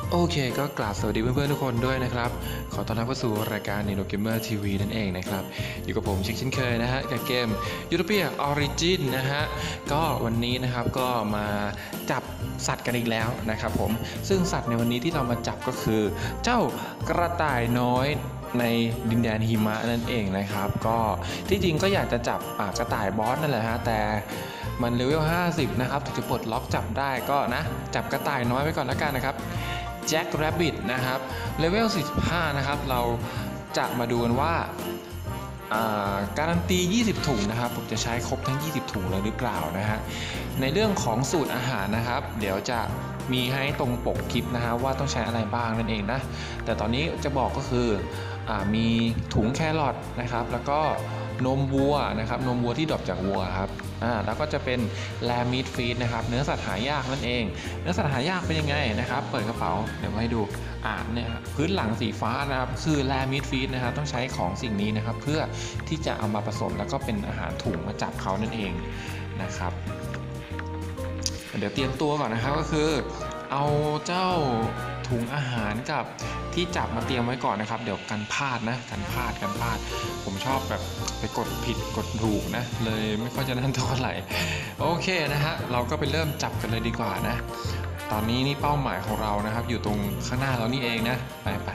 โอเคก็กราบสวัสดีเพื่อนๆทุกคนด้วยนะครับขอต้อนรับเข้าสู่รายการ Nino Gamer TV นั่นเองนะครับอยู่กับผมเช่นเคยนะฮะกับเกม Utopia Origin นะฮะก็วันนี้นะครับก็มาจับสัตว์กันอีกแล้วนะครับผมซึ่งสัตว์ในวันนี้ที่เรามาจับก็คือเจ้ากระต่ายน้อยในดินแดนหิมะนั่นเองนะครับก็ที่จริงก็อยากจะจับกระต่ายบอสนั่นแหละฮะแต่มันเลเวล50นะครับถึงจะปลดล็อกจับได้ก็นะจับกระต่ายน้อยไว้ก่อนแล้วกันนะครับแจ็คแรบบิทนะครับเลเวล45นะครับเราจะมาดูกันว่าการันตี20ถุงนะครับผมจะใช้ครบทั้ง20ถุงเลยหรือเปล่านะฮะในเรื่องของสูตรอาหารนะครับเดี๋ยวจะมีให้ตรงปกคลิปนะฮะว่าต้องใช้อะไรบ้างนั่นเองนะแต่ตอนนี้จะบอกก็คือมีถุงแครอทนะครับแล้วก็นมวัวนะครับนมวัวที่ดรอปจากวัวครับแล้วก็จะเป็นแลมิดฟีดนะครับเนื้อสัตว์หายากนั่นเองเนื้อสัตว์หายากเป็นยังไงนะครับเปิดกระเป๋าเดี๋ยวมาให้ดูเนี่ยพื้นหลังสีฟ้านะครับคือแลมิดฟีดนะครับต้องใช้ของสิ่งนี้นะครับเพื่อที่จะเอามาผสมแล้วก็เป็นอาหารถุงมาจับเขานั่นเองนะครับเดี๋ยวเตรียมตัวก่อนนะครับก็คือเอาเจ้าถุงอาหารกับที่จับมาเตรียมไว้ก่อนนะครับเดี๋ยวกันพลาดนะกันพลาดผมชอบแบบไปกดผิดกดถูกนะเลยไม่ค่อยจะนั่นเท่าไหร่โอเคนะฮะเราก็ไปเริ่มจับกันเลยดีกว่านะตอนนี้นี่เป้าหมายของเรานะครับอยู่ตรงข้างหน้าเรานี่เองนะไป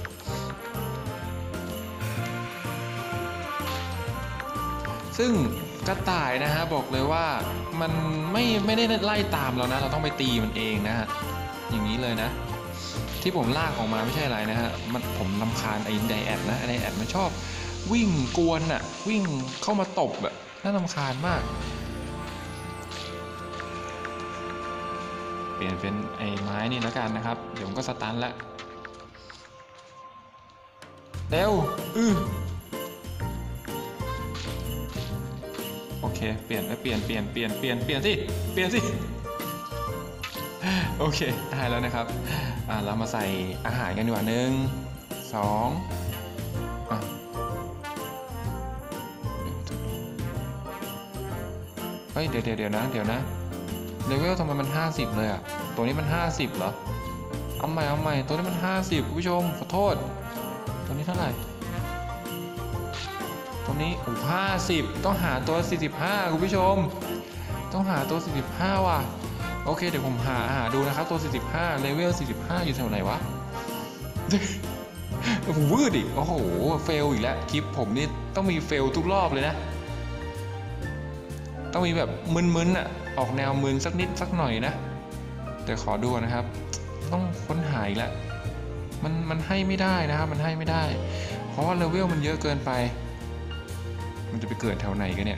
ซึ่งกระต่ายนะฮะบอกเลยว่ามันไม่ได้ไล่ตามเรานะเราต้องไปตีมันเองนะฮะอย่างนี้เลยนะที่ผมลากออกมาไม่ใช่อะไรนะฮะผมรำคาญไอ้ไดแอดนะไดแอดมันชอบวิ่งกวนอ่ะวิ่งเข้ามาตบแบบน่ารำคาญมากเปลี่ยนเป็นไอ้ไม้นี่แล้วกันนะครับเดี๋ยวมันก็สตันแล้วเร็วโอเคเปลี่ยนสิโอเคได้แล้วนะครับเรามาใส่อาหารกันดีกว่า1 2เฮ้ยเดี๋ยวนะเลเวลทำไมมัน50เลยอ่ะตัวนี้มัน50เหรอเอาใหม่ตัวนี้มัน50คุณผู้ชมขอโทษตัวนี้เท่าไหร่ตัวนี้50ต้องหาตัว45คุณผู้ชมต้องหาตัว45ว่ะโอเคเดี๋ยวผมหาดูนะครับตัว45เลเวล45อยู่แถวไหนวะผมวืดอีกโอ้โหเฟลอีกแล้วคลิปผมนี่ต้องมีเฟลทุกรอบเลยนะต้องมีแบบมึนๆอ่ะออกแนวมึนสักนิดสักหน่อยนะแต่ขอดูนะครับต้องค้นหาอีกแล้วมันให้ไม่ได้นะครับมันให้ไม่ได้เพราะว่าเลเวลมันเยอะเกินไปมันจะไปเกิดแถวไหนกันเนี่ย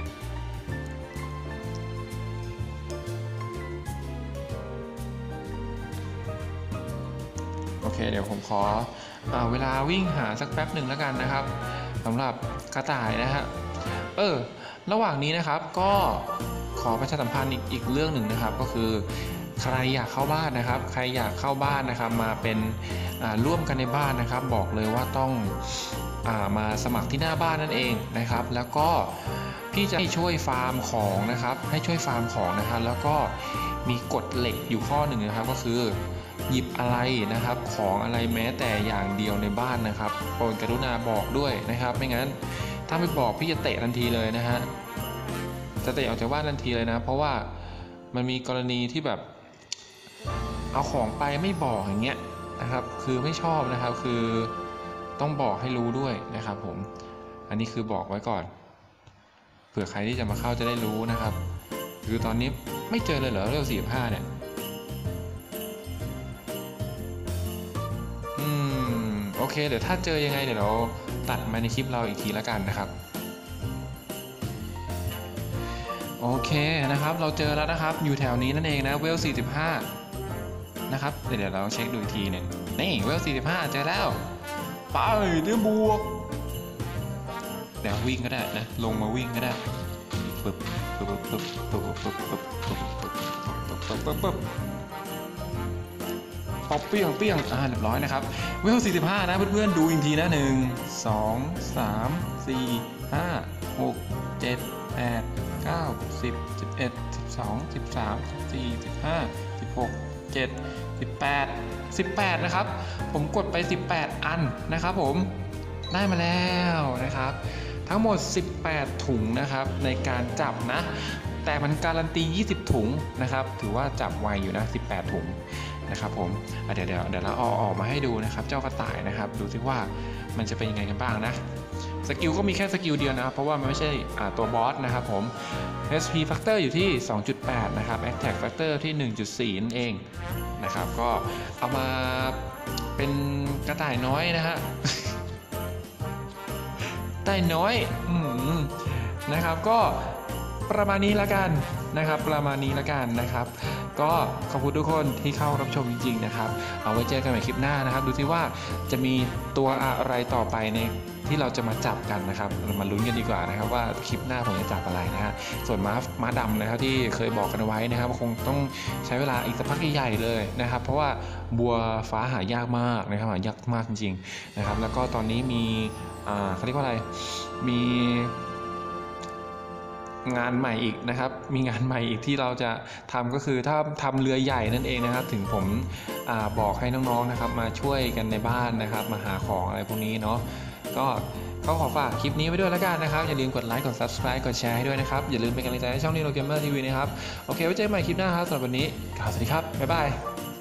โอเคเดี๋ยวผมขอเวลาวิ่งหาสักแป๊บหนึ่งแล้วกันนะครับสำหรับกระต่ายนะฮะระหว่างนี้นะครับก็ขอประชาสัมพันธ์อีกเรื่องหนึ่งนะครับก็คือใครอยากเข้าบ้านนะครับใครอยากเข้าบ้านนะครับมาเป็นร่วมกันในบ้านนะครับบอกเลยว่าต้องมาสมัครที่หน้าบ้านนั่นเองนะครับแล้วก็พี่จะให้ช่วยฟาร์มของนะครับให้ช่วยฟาร์มของนะครับแล้วก็มีกฎเหล็กอยู่ข้อหนึ่งนะครับก็คือหยิบอะไรนะครับของอะไรแม้แต่อย่างเดียวในบ้านนะครับโปรดกรุณาบอกด้วยนะครับไม่งั้นถ้าไม่บอกพี่จะเตะทันทีเลยนะฮะจะเตะออกจากบ้านทันทีเลยนะเพราะว่ามันมีกรณีที่แบบเอาของไปไม่บอกอย่างเงี้ยนะครับคือไม่ชอบนะครับคือต้องบอกให้รู้ด้วยนะครับผมอันนี้คือบอกไว้ก่อนเผื่อใครที่จะมาเข้าจะได้รู้นะครับคือตอนนี้ไม่เจอเลยเหรอเรื่อง45เนี่ยโอเคเดี๋ยวถ้าเจอยังไงเดี๋ยวเราตัดมาในคลิปเราอีกทีแล้วกันนะครับโอเคนะครับเราเจอแล้วนะครับอยู่แถวนี้นั่นเองนะเวล45นะครับเดี๋ยวเราเช็คดูอีกทีหนึ่งนี่เวล45เจอแล้วไปเรื่องบวกเดี๋ยววิ่งก็ได้นะลงมาวิ่งก็ได้ปึ๊บป๊อปเปี้ยงเรียบร้อยนะครับเวล45นะเพื่อนๆดูอีกทีนะ1 2 3 4 5 6 7 8 9 10 11 12 13 14 15 16 17 18 18นะครับผมกดไป18อันนะครับผมได้มาแล้วนะครับทั้งหมด18ถุงนะครับในการจับนะแต่มันการันตี20ถุงนะครับถือว่าจับไวอยู่นะ18ถุงนะครับผมเดี๋ยวเราเอาออกมาให้ดูนะครับเจ้ากระต่ายนะครับดูซิว่ามันจะเป็นยังไงกันบ้างนะสกิลก็มีแค่สกิลเดียวนะครับเพราะว่ามันไม่ใช่ตัวบอสนะครับผม SP Factor อยู่ที่ 2.8 นะครับ Attack Factor ที่ 1.4 นั่นเองนะครับก็เอามาเป็นกระต่ายน้อยนะฮะ ได้น้อยนะครับก็ประมาณนี้ละกันนะครับประมาณนี้ละกันนะครับก็ขอบคุณทุกคนที่เข้ารับชมจริงๆนะครับเอาไว้เจอกันใหม่คลิปหน้านะครับดูสิว่าจะมีตัวอะไรต่อไปในที่เราจะมาจับกันนะครับเรามาลุ้นกันดีกว่านะครับว่าคลิปหน้าผมจะจับอะไรนะฮะส่วนม้าดำนะครับที่เคยบอกกันไว้นะครับคงต้องใช้เวลาอีกสักพักใหญ่ๆเลยนะครับเพราะว่าบัวฟ้าหายากมากนะครับหายากมากจริงๆนะครับแล้วก็ตอนนี้มีเขาเรียกว่าอะไรมีงานใหม่อีกนะครับมีงานใหม่อีกที่เราจะทำก็คือถ้าทำเรือใหญ่นั่นเองนะครับถึงผมบอกให้น้องๆนะครับมาช่วยกันในบ้านนะครับมาหาของอะไรพวกนี้เนาะก็ขอฝากคลิปนี้ไว้ด้วยแล้วกันนะครับอย่าลืมกดไลค์กด Subscribe กดแชร์ให้ด้วยนะครับอย่าลืมเป็นกำลังใจให้ช่องNino Gamer TVนะครับโอเคไว้เจอกันใหม่คลิปหน้าครับสำหรับวันนี้สวัสดีครับบ๊ายบาย